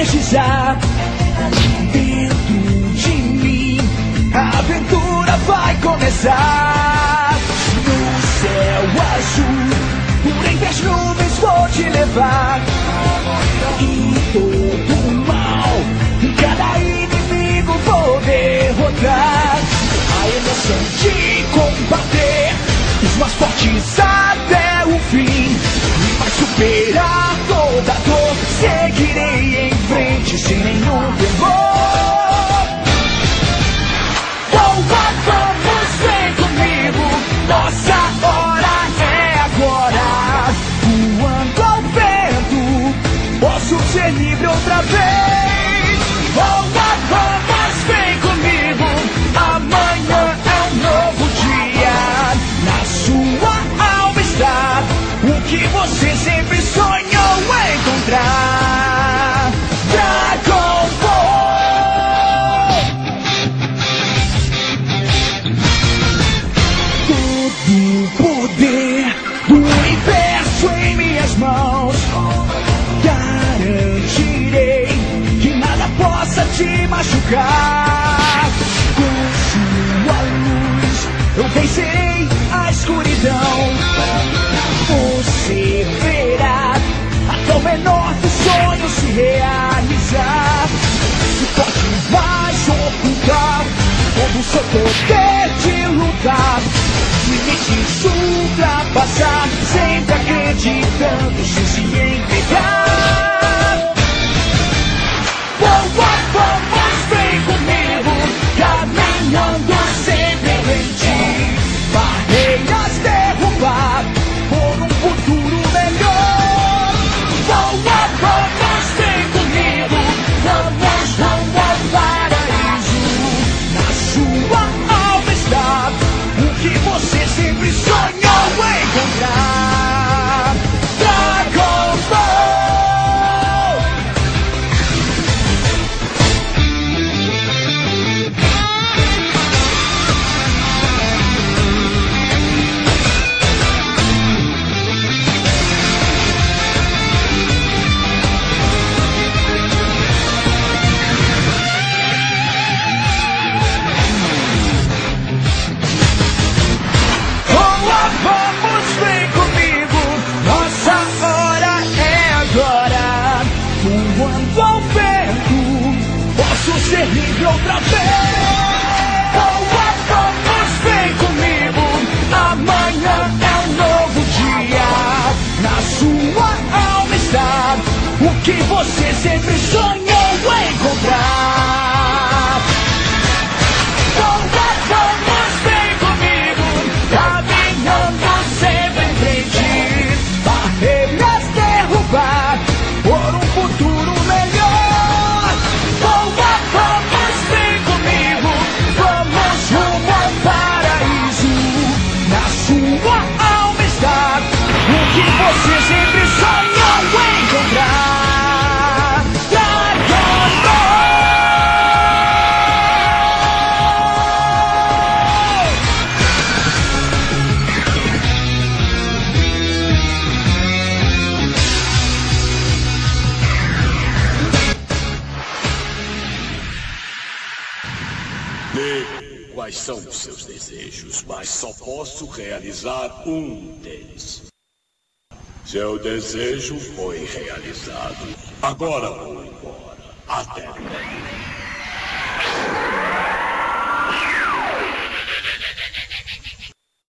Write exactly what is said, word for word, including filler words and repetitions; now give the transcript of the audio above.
energizar. Dentro de mim a aventura vai começar. No céu azul, por entre as nuvens vou te levar. E todo o mal, cada inimigo vou derrotar. A emoção de combater os mais fortes até o fim. E vai superar toda dor. Seguirei em frente sem nenhum temor. Oh, vamos, vem comigo. Nossa hora é agora. Voando ao vento, posso ser livre outra vez. Oh, vamos, vem comigo. Amanhã é um novo dia. Na sua alma está o que você sempre sonhou encontrar. Dragon Ball. Todo o poder do universo em minhas mãos. Garantirei que nada possa te machucar. Com sua luz eu vencerei a escuridão. Você verá até o menor dos sonhos se realizar. Se pode mais ocultar todo o seu poder de lutar. Limites ultrapassar, sempre acreditando sem se entregar. Oh, oh, vamos, vem comigo, caminhando sempre em frente. Barreiras derrubar por um futuro melhor. Oh, oh, vamos, vem comigo, vamos rumo ao paraíso. Na sua alma está o que você sempre sonhou encontrar. Dragon Ball. Vamos, vem comigo, nossa hora é agora. Voando ao vento, posso ser livre outra vez. Oh, oh, vamos, vem comigo, amanhã é um novo dia. Na sua alma está o que você sempre sonhou encontrar. Oh, oh, vamos, vem comigo, caminhando sempre em frente. Barreiras derrubar por um futuro melhor. Oh, oh, vamos, vem comigo, vamos rumo ao paraíso. Na sua alma está o que você sempre sonhou encontrar. Dragon Ball. Quais são os seus desejos, mas só posso realizar um deles. Seu desejo foi realizado. Agora vou embora. Até logo.